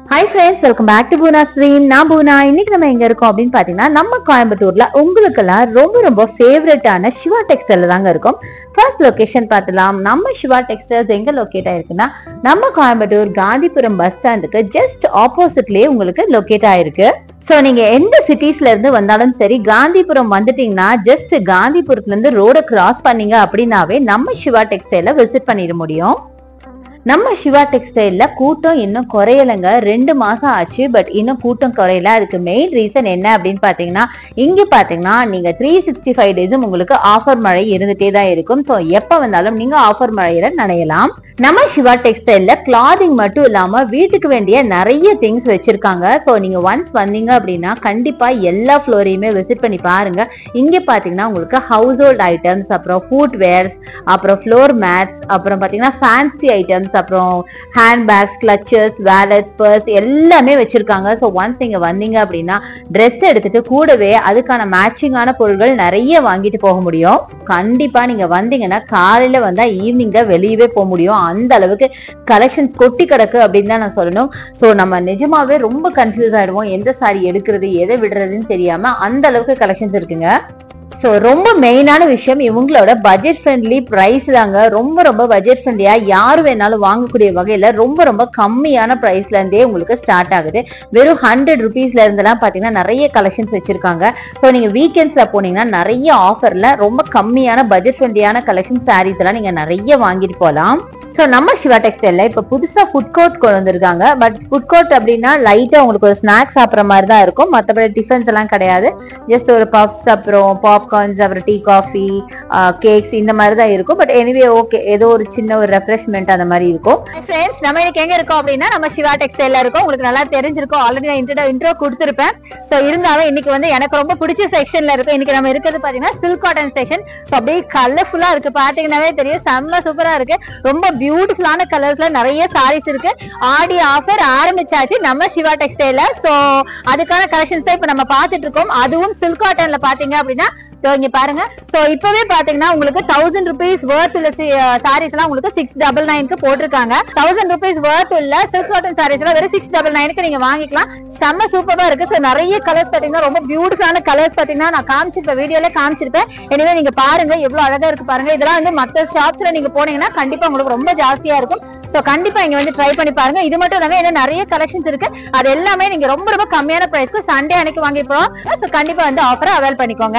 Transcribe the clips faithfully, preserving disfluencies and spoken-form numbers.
Hi friends, welcome back to Boona Stream. நான் பூனா. இன்னைக்கு நம்ம எங்க இருக்கோம் அப்படின்னு பாத்தீங்கன்னா நம்ம கோயம்புத்தூர்ல உங்களுக்கெல்லாம் ரொம்ப ரொம்ப ஃபேவரட்டான சிவா டெக்ஸ்டைல்ல தாங்க இருக்கும். ஃபர்ஸ்ட் லொகேஷன் பார்த்தலாம். நம்ம சிவா டெக்ஸ்டைல்ஸ் எங்க லொகேட் ஆயிருக்குன்னா நம்ம கோயம்புத்தூர் காந்திபுரம் பஸ் ஸ்டாண்டுக்கு ஜஸ்ட் ஆப்போசிட்லயே உங்களுக்கு லொகேட் ஆயிருக்கு. சோ நீங்க எந்த சிட்டிஸ்ல இருந்து வந்தாலும் சரி காந்திபுரம் வந்துட்டீங்கன்னா ஜஸ்ட் காந்திபுரத்துல இருந்து ரோட கிராஸ் பண்ணீங்க அப்படின்னாவே நம்ம சிவா டெக்ஸ்டைல விசிட் பண்ணிட முடியும். நம்ம சிவா டெக்ஸ்டைல்ல கூட்டம் இன்னும் குறையலங்க. ரெண்டு மாசம் ஆச்சு, பட் இன்னும் கூட்டம் குறையல. அதுக்கு மெயின் ரீசன் என்ன அப்படின்னு பாத்தீங்கன்னா, இங்க பாத்தீங்கன்னா நீங்க த்ரீ சிக்ஸ்டி ஃபைவ் டேஸும் உங்களுக்கு ஆஃபர் மழை இருந்துட்டே தான் இருக்கும். சோ எப்ப வந்தாலும் நீங்க ஆஃபர் மழையில நனையலாம். நம்ம சிவா டெக்ஸ்டைல்ல கிளாதிங் மட்டும் இல்லாம வீட்டுக்கு வேண்டிய நிறைய திங்ஸ் வச்சிருக்காங்க. சோ நீங்க ஒன்ஸ் வந்தீங்க அப்படின்னா கண்டிப்பா எல்லா ஃப்ளோரையுமே விசிட் பண்ணி பாருங்க. இங்க பாத்தீங்கன்னா உங்களுக்கு ஹவுஸ் ஹோல்ட் ஐட்டம்ஸ், அப்புறம் ஃபுட் வேர்ஸ், அப்புறம் ஃப்ளோர் மேட்ஸ், அப்புறம் பாத்தீங்கன்னா ஃபேன்சி ஐட்டம்ஸ், அப்புறம் hand bags, clutches, wallets, purse எல்லாமே வச்சிருக்காங்க. சோ ஒன்ஸ் நீங்க வந்தீங்க அப்படின்னா ட்ரெஸ் எடுத்துட்டு கூடவே அதுக்கான மேட்சிங்கான பொருட்கள் நிறைய வாங்கிட்டு போக முடியும். கண்டிப்பா நீங்க வந்தீங்கன்னா காலையில வந்தா ஈவினிங் தான் வெளியவே போக முடியும். அந்த அளவுக்கு கலெக்ஷன்ஸ் கொட்டி கிடக்கு அப்படின்னு தான் நான் சொல்லணும். சோ நம்ம நிஜமாவே ரொம்ப கன்ஃபியூஸ் ஆயிடுவோம், எந்த சாரி எடுக்கிறது எதை விடுறதுன்னு தெரியாம அந்த அளவுக்கு கலெக்ஷன்ஸ் இருக்குங்க. சோ ரொம்ப மெயினான விஷயம் இவங்களோட பட்ஜெட் ஃப்ரெண்ட்லி பிரைஸ் தாங்க. ரொம்ப ரொம்ப பட்ஜெட் ஃப்ரெண்ட்லியா யாரு வேணாலும் வாங்கக்கூடிய வகையில ரொம்ப ரொம்ப கம்மியான பிரைஸ்ல இருந்தே உங்களுக்கு ஸ்டார்ட் ஆகுது. வெறும் ஹண்ட்ரட் ருபீஸ்ல இருந்தெல்லாம் பாத்தீங்கன்னா நிறைய கலெக்ஷன்ஸ் வச்சிருக்காங்க. சோ நீங்க வீக்கெண்ட்ஸ்ல போனீங்கன்னா நிறைய ஆஃபர்ல ரொம்ப கம்மியான பட்ஜெட் ஃப்ரெண்ட்லியான கலெக்ஷன் சாரீஸ் எல்லாம் நீங்க நிறைய வாங்கிட்டு போகலாம். சோ நம்ம சிவா டெக்ஸ்டைல்ல இப்ப புதுசா ஃபுட் கோர்ட் கொண்டு வந்திருக்காங்க. பட் ஃபுட் கோர்ட் அப்படின்னா லைட்டா உங்களுக்கு ஒரு ஸ்நாக்ஸ் சாப்பிட்ற மாதிரி தான் இருக்கும். மற்றபடி டிஃபன்ஸ் எல்லாம் கிடையாது. ஜஸ்ட் ஒரு பப்ஸ், அப்புறம் பாப்கார்ன்ஸ், அப்புறம் டீ, காஃபி, கேக்ஸ் இந்த மாதிரி தான் இருக்கும். பட் எனிவே ஓகே, ஏதோ ஒரு சின்ன ஒரு ரெஃப்ரெஷ்மெண்ட் அந்த மாதிரி இருக்கும். ஃப்ரெண்ட்ஸ், நம்ம இன்னைக்கு எங்க இருக்கோம் அப்படின்னா நம்ம சிவா டெக்ஸ்டைல்ல இருக்கோம். உங்களுக்கு நல்லா தெரிஞ்சிருக்கும், ஆல்ரெடி நான் இன்ட்ரோ இன்ட்ரோ கொடுத்துருப்பேன். சோ இருந்தாலும் இன்னைக்கு வந்து எனக்கு ரொம்ப பிடிச்ச செக்ஷன்ல இருக்கும். இன்னைக்கு நம்ம இருக்கிறது பாத்தீங்கன்னா சில்க் காட்டன் செக்ஷன். சோ அப்படியே கலர்ஃபுல்லா இருக்கு, பாத்தீங்கன்னாவே தெரியும், செம்ம சூப்பரா இருக்கு. ரொம்ப பியூட்டிஃபுல்லான கலர்ஸ்ல நிறைய சாரீஸ் இருக்கு. ஆடி ஆஃபர் ஆரம்பிச்சாச்சு நம்ம சிவா டெக்ஸ்டைல்ல. சோ அதுக்கான கலெக்ஷன்ஸ் தான் இப்ப நம்ம பாத்துட்டு இருக்கோம். அதுவும் சில்க் காட்டன்ல பாத்தீங்க அப்படின்னா இங்க பாருங்க. சோ இப்பவே பாத்தீங்கன்னா உங்களுக்கு தௌசண்ட் ருபீஸ் வர்த் உள்ள சாரீஸ் எல்லாம் உங்களுக்கு சிக்ஸ் டபுள் நைனுக்கு போட்டிருக்காங்க. தௌசண்ட் ருபீஸ் வர்த் உள்ள சில்க் காட்டன் சாரீஸ் எல்லாம் வெறும் சிக்ஸ் டபுள் நைனுக்கு நீங்க வாங்கிக்கலாம். செம்ம சூப்பரா இருக்கு. சோ நிறைய கலர்ஸ் பாத்தீங்கன்னா ரொம்ப பியூட்டிஃபுல்லான கலர்ஸ் பாத்தீங்கன்னா நான் காமிச்சிருப்பேன், வீடியோல காமிச்சிருப்பேன். எனவே நீங்க பாருங்க எவ்வளவு அழகா இருக்கு பாருங்க. இதெல்லாம் வந்து மத்த ஷாப்ஸ்ல நீங்க போனீங்கன்னா கண்டிப்பா உங்களுக்கு ரொம்ப ஜாஸ்தியா இருக்கும். சோ கண்டிப்பா இங்க வந்து ட்ரை பண்ணி பாருங்க. இது மட்டும் இல்லங்க, இன்னும் நிறைய கலெக்ஷன்ஸ் இருக்கு. அது எல்லாமே நீங்க ரொம்ப ரொம்ப கம்மியான பிரைஸ்க்கு சண்டே அன்னைக்கு வாங்கி போறோம். சோ கண்டிப்பா வந்து ஆஃபரை அவைல் பண்ணிக்கோங்க.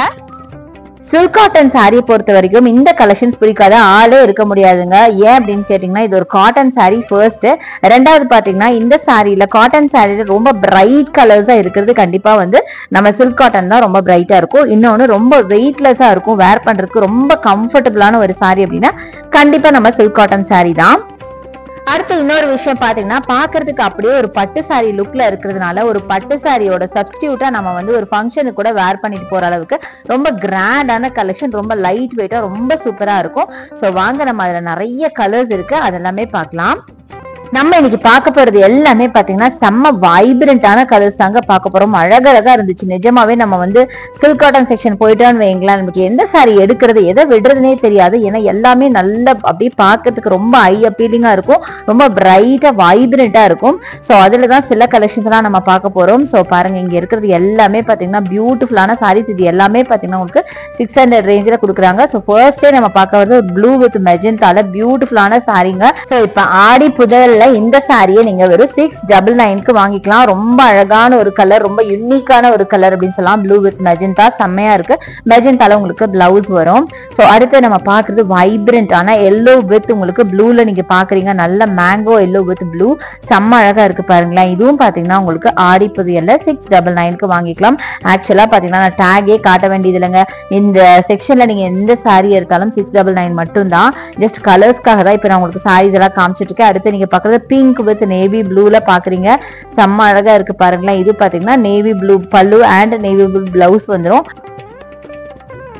சில்க் காட்டன் சாரியை பொறுத்த வரைக்கும் இந்த கலெக்ஷன்ஸ் பிடிக்காத ஆளே இருக்க முடியாதுங்க. ஏன் அப்படின்னு கேட்டீங்கன்னா இது ஒரு காட்டன் சாரி ஃபர்ஸ்ட். ரெண்டாவது பாத்தீங்கன்னா இந்த சாரியில காட்டன் சாரியில ரொம்ப பிரைட் கலர்ஸா இருக்கிறது கண்டிப்பா வந்து நம்ம சில்க் காட்டன் தான் ரொம்ப பிரைட்டா இருக்கும். இன்னொன்னு ரொம்ப வெயிட்லெஸ்ஸா இருக்கும், வேர் பண்றதுக்கு ரொம்ப கம்ஃபர்டபுளான ஒரு சாரி அப்படின்னா கண்டிப்பா நம்ம சில்க் காட்டன் சாரி தான். அடுத்து இன்னொரு விஷயம் பாத்தீங்கன்னா பாக்குறதுக்கு அப்படியே ஒரு பட்டு சாரி லுக்ல இருக்கிறதுனால ஒரு பட்டு சாரியோட சப்ஸ்டியூட்டா நம்ம வந்து ஒரு ஃபங்க்ஷனுக்கு கூட வேர் பண்ணிட்டு போற அளவுக்கு ரொம்ப கிராண்டான கலெக்ஷன், ரொம்ப லைட் வெயிட்டா ரொம்ப சூப்பரா இருக்கும். சோ வாங்க நம்ம அதுல நிறைய கலர்ஸ் இருக்கு, அதெல்லாமே பார்க்கலாம். நம்ம இன்னைக்கு பார்க்க போறது எல்லாமே பாத்தீங்கன்னா செம்ம வைப்ரண்டான கலர்ஸ் தாங்க பார்க்க போறோம். அழகழகா இருந்துச்சு நிஜமாவே. நம்ம வந்து சில்க் காட்டன் செக்ஷன் போயிட்டோன்னு வைங்களேன், நமக்கு எந்த சாரி எடுக்கிறது எதை விடுறதுனே தெரியாது. ஏன்னா எல்லாமே நல்ல அப்படியே பார்க்கறதுக்கு ரொம்ப ஐ அப்பீலிங்கா இருக்கும், ரொம்ப பிரைட்டா வைப்ரண்டா இருக்கும். ஸோ அதுலதான் சில கலெக்ஷன்ஸ் எல்லாம் நம்ம பார்க்க போறோம். ஸோ பாருங்க, இங்க இருக்கிறது எல்லாமே பாத்தீங்கன்னா பியூட்டிஃபுல்லான சாரீஸ். இது எல்லாமே பாத்தீங்கன்னா உங்களுக்கு சிக்ஸ் ஹண்ட்ரட் ரேஞ்சில் கொடுக்குறாங்க. ஸோ ஃபர்ஸ்டே நம்ம பார்க்க வரது ஒரு ப்ளூ வித் மெஜந்தால பியூட்டிஃபுல்லான சாரீங்க. ஸோ இப்ப ஆடி புதல்ல இந்த சாரியை நீங்க வெறும் சிக்ஸ் டபுள் நைனுக்கு வாங்கிக்கலாம். ரொம்ப அழகான ஒரு கலர், ரொம்ப யூனிக்கான ஒரு கலர் அப்படின்னு சொல்லலாம். ப்ளூ வித் மெஜந்தா செம்மையா இருக்கு. மெஜந்தால உங்களுக்கு பிளவுஸ் வரும். சோ அடுத்து நம்ம பாக்குறது வைப்ரண்டான எல்லோ வித் உங்களுக்கு ப்ளூல நீங்க பாக்குறீங்க, நல்ல மேங்கோ எல்லோ வித் ப்ளூ, செம்ம அழகா இருக்கு பாருங்களேன். இதுவும் பாத்தீங்கன்னா உங்களுக்கு ஆடி புதியல்ல சிக்ஸ் டபுள் நைனுக்கு வாங்கிக்கலாம். ஆக்சுவலா பாத்தீங்கன்னா நான் டேகே காட்ட வேண்டியது இல்லைங்க. இந்த செக்ஷன்ல நீங்க எந்த சாரி எடுத்தாலும் சிக்ஸ் டபுள் நைன் மட்டும் தான். ஜஸ்ட் கலர்ஸ்க்காக தான் இப்ப நான் உங்களுக்கு சாரீஸ் எல்லாம் காமிச்சிட்டு இருக்கேன். அடுத்து நீங்க பாக்குறது பிங்க் வித் நேவி ப்ளூல பாக்குறீங்க, செம்ம அழகா இருக்கு பாருங்களேன். இது பாத்தீங்கன்னா navy blue pallu and navy blue blouse வந்துடும்.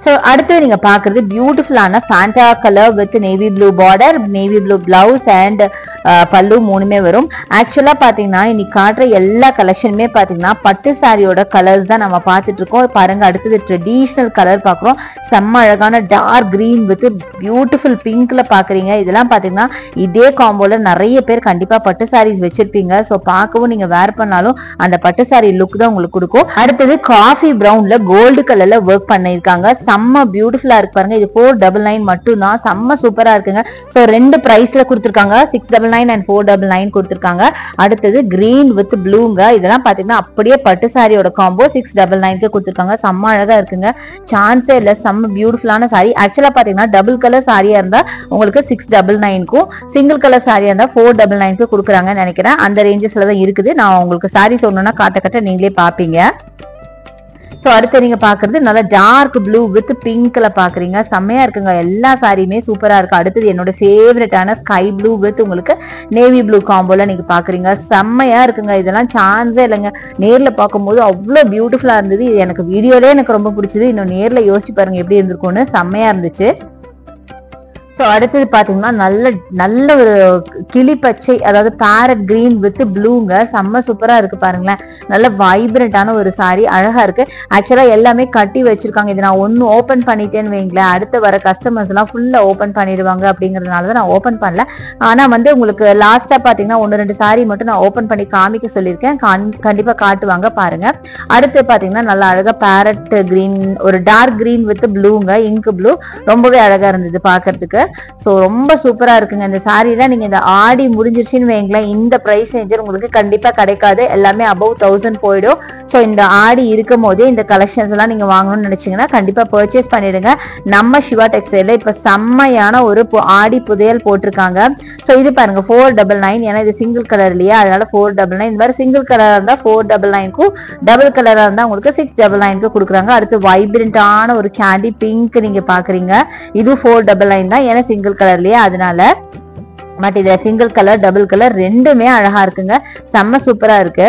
சோ அடுத்து நீங்க பாக்குறது பியூட்டிஃபுல்லான Fanta colour with navy blue border, navy blue blouse and pallu மூணுமே வரும். ஆக்சுவலா பாத்தீங்கன்னா இன்னைக்கு காட்டுற எல்லா கலெக்ஷனுமே பாத்தீங்கன்னா பட்டு சாரியோட கலர்ஸ் தான் நம்ம பார்த்துட்டு இருக்கோம். பாருங்க, அடுத்தது ட்ரெடிஷனல் கலர் பாக்குறோம். செம்ம அழகான டார்க் கிரீன் வித் பியூட்டிஃபுல் பிங்க்ல பாக்குறீங்க. இதெல்லாம் பாத்தீங்கன்னா இதே காம்போல நிறைய பேர் கண்டிப்பா பட்டு சாரீஸ் வச்சிருப்பீங்க. சோ பார்க்கவும் நீங்க வேர் பண்ணாலும் அந்த பட்டு சாரி லுக் தான் உங்களுக்கு கொடுக்கும். அடுத்தது காஃபி பிரவுன்ல கோல்டு கலர்ல ஒர்க் பண்ணிருக்காங்க. செம்ம பியூட்டிஃபுல்லா இருக்கு பாருங்க. இது ஃபோர் டபுள் நைன் மட்டும் தான். செம்ம சூப்பரா இருக்குங்க. சோ ரெண்டு பிரைஸ்ல கொடுத்திருக்காங்க, six double nine and four double nine கொடுத்திருக்காங்க. அடுத்தது கிரீன் வித் ப்ளூங்க. இதெல்லாம் பாத்தீங்கன்னா அப்படியே பட்டு சாரியோட காம்போ சிக்ஸ் டபுள் நைன்க்கு கொடுத்திருக்காங்க. செம்ம அழகா இருக்குங்க, சான்ஸே இல்ல. செம்ம பியூட்டிஃபுல்லான சாரி. ஆக்சுவலா பாத்தீங்கன்னா டபுள் கலர் சாரியா இருந்தா உங்களுக்கு சிக்ஸ் டபுள் நைன்க்கும், சிங்கிள் கலர் சாரியா இருந்தா ஃபோர் டபுள் நைன்க்கு கொடுக்குறாங்கன்னு நினைக்கிறேன். அந்த ரேஞ்சஸ்ல தான் இருக்குது. நான் உங்களுக்கு சாரி சொன்னோம்னா காட்ட கட்ட நீங்களே பாப்பீங்க. சோ அடுத்து நீங்க பாக்குறது நல்ல டார்க் ப்ளூ வித் பிங்க்ல பாக்குறீங்க. செம்மையா இருக்குங்க, எல்லா சாரியுமே சூப்பரா இருக்கு. அடுத்தது என்னோட ஃபேவரட்டான ஸ்கை ப்ளூ வித் உங்களுக்கு நேவி ப்ளூ காம்போல நீங்க பாக்குறீங்க. செம்மையா இருக்குங்க. இதெல்லாம் சான்ஸே இல்லைங்க. நேர்ல பார்க்கும்போது அவ்வளவு பியூட்டிஃபுல்லா இருந்தது. இது எனக்கு வீடியோலயே எனக்கு ரொம்ப பிடிச்சது. இன்னும் நேர்ல யோசிச்சு பாருங்க எப்படி இருந்திருக்கும்னு. செம்மையா இருந்துச்சு. சோ அடுத்தது பாத்தீங்கன்னா நல்ல நல்ல ஒரு கிளி பச்சை, அதாவது பேரட் கிரீன் வித் ப்ளூங்க. செம்ம சூப்பரா இருக்கு பாருங்களேன். நல்ல வைப்ரண்டான ஒரு சாரி, அழகா இருக்கு. ஆக்சுவலா எல்லாமே கட்டி வச்சிருக்காங்க. இது நான் ஒன்னு ஓபன் பண்ணிட்டேன்னு வைங்களேன், அடுத்து வர கஸ்டமர்ஸ் எல்லாம் ஃபுல்லா ஓபன் பண்ணிடுவாங்க. அப்படிங்கறதுனாலதான் நான் ஓபன் பண்ணல. ஆனா வந்து உங்களுக்கு லாஸ்டா பாத்தீங்கன்னா ஒன்னு ரெண்டு சாரி மட்டும் நான் ஓபன் பண்ணி காமிக்க சொல்லியிருக்கேன். கண்டிப்பா காட்டுவாங்க பாருங்க. அடுத்து பாத்தீங்கன்னா நல்ல அழகா பேரட் கிரீன், ஒரு டார்க் கிரீன் வித் ப்ளூங்க, இங்க் ப்ளூ. ரொம்பவே அழகா இருந்தது பாக்குறதுக்கு. சோ ரொம்ப சூப்பரா இருக்குங்க. இந்த சாரீலாம் நீங்க இந்த ஆடி முடிஞ்சிருச்சுன்னு வைங்களேன், இந்த பிரைஸ் ரேஞ்சர் உங்களுக்கு கண்டிப்பா கிடைக்காது. எல்லாமே அபவ் தௌசண்ட் போயிடும். சோ இந்த ஆடி இருக்கும் போதே இந்த கலெக்ஷன்ஸ் எல்லாம் நீங்க வாங்கணும்னு நினைச்சீங்கன்னா கண்டிப்பா பர்ச்சேஸ் பண்ணிடுங்க. நம்ம சிவா டெக்ஸ்டைல்ல இப்ப செம்மையான ஒரு ஆடி புதையல் போட்டிருக்காங்க. சோ இது பாருங்க ஃபோர் டபுள் நைன், ஏன்னா இது சிங்கிள் கலர் இல்லையா, அதனால ஃபோர் டபுள் நைன். இந்த மாதிரி சிங்கிள் கலரா இருந்தா ஃபோர் டபுள் நைனுக்கும், டபுள் கலரா இருந்தா உங்களுக்கு சிக்ஸ் டபுள் நைனுக்கு கொடுக்குறாங்க. அடுத்து வைப்ரண்டான ஒரு கேண்டி பிங்க் நீங்க பாக்குறீங்க. இது ஃபோர் டபுள் நைன் தான், ஏன்னா சிங்கிள் கலர்லயே, அதனால. பட் இதுல சிங்கிள் கலர் டபுள் கலர் ரெண்டுமே அழகா இருக்குங்க. செம்ம சூப்பரா இருக்கு.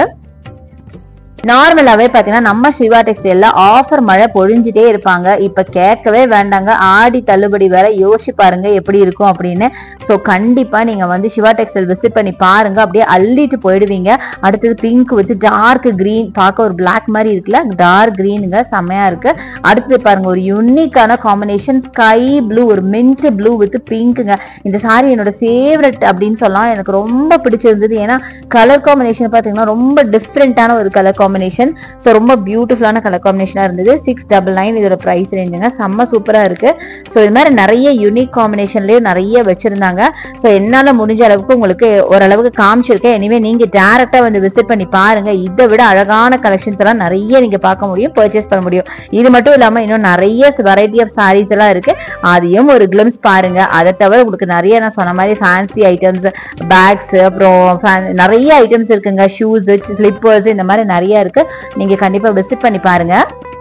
நார்மலாவே பாத்தீங்கன்னா நம்ம சிவா டெக்ஸ்டைல்ல ஆஃபர் மழை பொழிஞ்சிட்டே இருப்பாங்க. இப்ப கேட்கவே வேண்டாங்க, ஆடி தள்ளுபடி வேற. யோசிச்சு பாருங்க எப்படி இருக்கும் அப்படின்னு. சோ கண்டிப்பா நீங்க வந்து சிவா டெக்ஸ்டைல் விசிட் பண்ணி பாருங்க, அப்படியே அள்ளிட்டு போயிடுவீங்க. அடுத்தது பிங்க் வித் டார்க் கிரீன், பார்க்க ஒரு பிளாக் மாதிரி இருக்குல்ல, டார்க் கிரீனுங்க, செம்மையா இருக்கு. அடுத்தது பாருங்க ஒரு யூனிக்கான காம்பினேஷன் ஸ்கை ப்ளூ, ஒரு மின்ட் ப்ளூ வித் பிங்க்குங்க. இந்த சாரி என்னோட ஃபேவரட் அப்படின்னு சொல்லலாம். எனக்கு ரொம்ப பிடிச்சிருந்தது. ஏன்னா கலர் காம்பினேஷன் பாத்தீங்கன்னா ரொம்ப டிஃப்ரெண்டான ஒரு கலர் காம்பினேஷன். சோ ரொம்ப பியூட்டிஃபுல்லான கலர் காம்பினேஷனா இருந்தது. சிக்ஸ் டபுள் நைன் இதோட பிரைஸ் ரேஞ்சுங்க. செம்ம சூப்பரா இருக்கு. சோ இது மாதிரி நிறைய யூனிக் காம்பினேஷன்லயே நிறைய வச்சிருந்தாங்க. சோ என்னால முடிஞ்ச அளவுக்கு உங்களுக்கு ஓரளவுக்கு காமிச்சிருக்கேன். எனிவே நீங்க டைரக்டா வந்து விசிட் பண்ணி பாருங்க. இதை விட அழகான கலெக்ஷன்ஸ் எல்லாம் நிறைய நீங்க பார்க்க முடியும், பர்ச்சேஸ் பண்ண முடியும். இது மட்டும் இல்லாம இன்னும் நிறைய வெரைட்டி ஆஃப் சாரீஸ் எல்லாம் இருக்கு, அதையும் ஒரு கிளிம்ஸ் பாருங்க. அதை தவிர உங்களுக்கு நிறைய நான் சொன்ன மாதிரி ஃபேன்சி ஐட்டம்ஸ், பேக்ஸ், அப்புறம் நிறைய ஐட்டம்ஸ் இருக்குங்க. ஷூஸ், ஸ்லிப்பர்ஸ், இந்த மாதிரி நிறைய இருக்கு. நீங்க கண்டிப்பா விசிட் பண்ணி பாருங்க.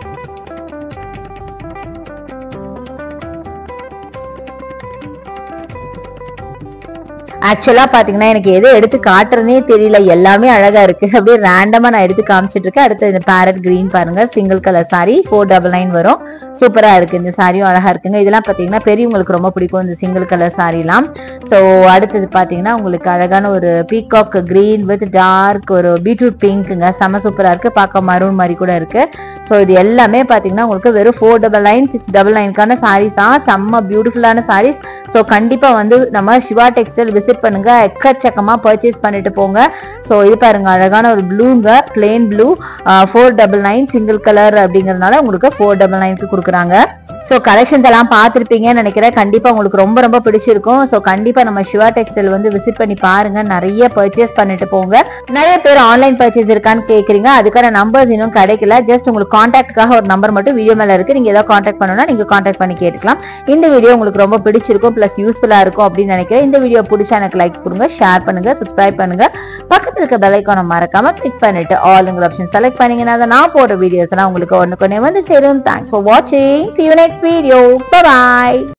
ஆக்சுவலா பாத்தீங்கன்னா எனக்கு எதை எடுத்து காட்டுறதே தெரியல, எல்லாமே அழகா இருக்கு. அப்படியே ரேண்டமா நான் எடுத்து காமிச்சிட்டு இருக்கேன். அடுத்து இந்த பேரட் கிரீன் பாருங்க, single colour saree, four double nine வரும். சூப்பரா இருக்கு. இந்த சாரியும் அழகா இருக்குங்க. இதெல்லாம் பாத்தீங்கன்னா பெரியவங்களுக்கு ரொம்ப பிடிக்கும் இந்த சிங்கிள் கலர் சாரி எல்லாம். சோ அடுத்தது பாத்தீங்கன்னா உங்களுக்கு அழகான ஒரு பீகாக் கிரீன் வித் டார்க் ஒரு பீட்ரூட் பிங்க்குங்க. செம சூப்பரா இருக்கு. பார்க்க மரூன் மாதிரி கூட இருக்கு. சோ இது எல்லாமே பாத்தீங்கன்னா உங்களுக்கு வெறும் four double nine six double நைனுக்கான சாரீஸ் தான். செம்ம பியூட்டிஃபுல்லான சாரீஸ். சோ கண்டிப்பா வந்து நம்ம சிவா டெக்ஸ்டைல் விசிட் பண்ணுங்க, எக்கச்சக்கமா பர்ச்சேஸ் பண்ணிட்டு போங்க. சோ இது பாருங்க அழகான ஒரு ப்ளூங்க, plain blue, four double nine single colour அப்படிங்கறதுனால உங்களுக்கு ஃபோர் டபுள் நைனுக்கு கொடுக்குறாங்க. சோ கலெக்ஷன்ஸ் எல்லாம் பார்த்திருப்பீங்கன்னு நினைக்கிறேன். கண்டிப்பா உங்களுக்கு ரொம்ப ரொம்ப பிடிச்சிருக்கும். சோ கண்டிப்பா நம்ம சிவா டெக்ஸ்டைல் வந்து விசிட் பண்ணி பாருங்க, நிறைய பர்ச்சேஸ் பண்ணிட்டு போங்க. நிறைய பேர் ஆன்லைன் பர்ச்சேஸ் இருக்கான்னு கேக்குறீங்க, அதுக்கான நம்பர்ஸ் இன்னும் கிடைக்கல. ஜஸ்ட் உங்களுக்கு கான்டாக்டுக்காக ஒரு நம்பர் மட்டும் வீடியோ மேல இருக்கு, நீங்க ஏதாவது கான்டாக்ட் பண்ணணும்னா நீங்க கான்டாக்ட் பண்ணி கேட்டுக்கலாம். இந்த வீடியோ உங்களுக்கு ரொம்ப பிடிச்சிருக்கும், பிளஸ் யூஸ்ஃபுல்லா இருக்கும் அப்படின்னு நினைக்கிறேன். இந்த வீடியோ பிடிச்சா எனக்கு லைக்ஸ் கொடுங்க, ஷேர் பண்ணுங்க, சப்ஸ்கிரைப் பண்ணுங்க. பக்கத்துல இருக்க பெல் ஐகானை மறக்காம கிளிக் பண்ணிட்டு ஆல்ங்கிற ஆப்ஷன் செலக்ட் பண்ணீங்கன்னா நான் போடுற வீடியோஸ் எல்லாம் உங்களுக்கு ஒண்ணுக்கு ஒண்ணே வந்து சேரும். தேங்க்ஸ் ஃபார் வாட்சிங். See you next video. Bye bye.